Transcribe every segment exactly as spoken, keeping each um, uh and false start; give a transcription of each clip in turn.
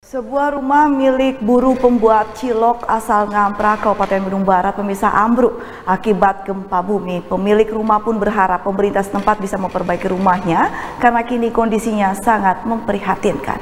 Sebuah rumah milik buruh pembuat cilok asal Ngamprah, Kabupaten Bandung Barat, pemirsa, ambruk akibat gempa bumi. Pemilik rumah pun berharap pemerintah setempat bisa memperbaiki rumahnya karena kini kondisinya sangat memprihatinkan.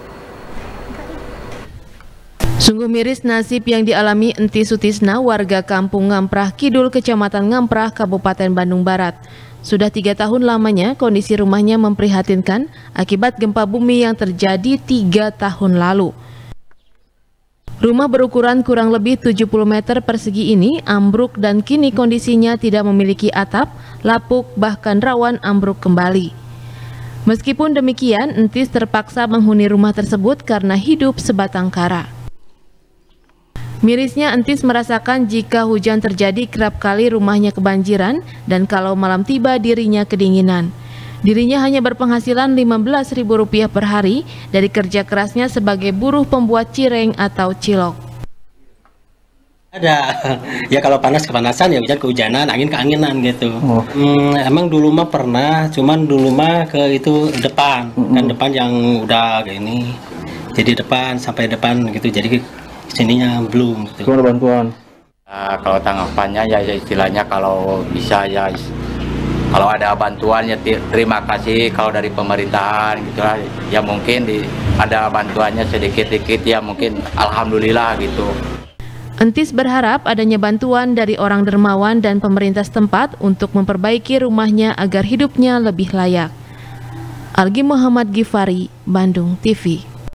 Sungguh miris nasib yang dialami Enti Sutisna, warga kampung Ngamprah Kidul, Kecamatan Ngamprah, Kabupaten Bandung Barat. Sudah tiga tahun lamanya kondisi rumahnya memprihatinkan akibat gempa bumi yang terjadi tiga tahun lalu. Rumah berukuran kurang lebih tujuh puluh meter persegi ini ambruk dan kini kondisinya tidak memiliki atap, lapuk, bahkan rawan ambruk kembali. Meskipun demikian, Entis terpaksa menghuni rumah tersebut karena hidup sebatang kara. Mirisnya, Entis merasakan jika hujan terjadi kerap kali rumahnya kebanjiran dan kalau malam tiba dirinya kedinginan. Dirinya hanya berpenghasilan lima belas ribu rupiah per hari dari kerja kerasnya sebagai buruh pembuat cireng atau cilok. Ada, ya kalau panas kepanasan, ya hujan kehujanan, angin keanginan gitu. Oh. Hmm, emang dulu mah pernah, cuman dulu mah ke itu depan, mm-hmm. kan depan yang udah kayak ini, jadi depan sampai depan gitu, jadi sininya belum. Gitu. Gimana bantuan? Uh, kalau tanggapannya ya istilahnya kalau bisa ya, kalau ada bantuan ya terima kasih kalau dari pemerintahan gitu lah. Ya mungkin di, ada bantuannya sedikit-sedikit ya mungkin alhamdulillah gitu. Entis berharap adanya bantuan dari orang dermawan dan pemerintah setempat untuk memperbaiki rumahnya agar hidupnya lebih layak. Algi Muhammad Gifari, Bandung T V.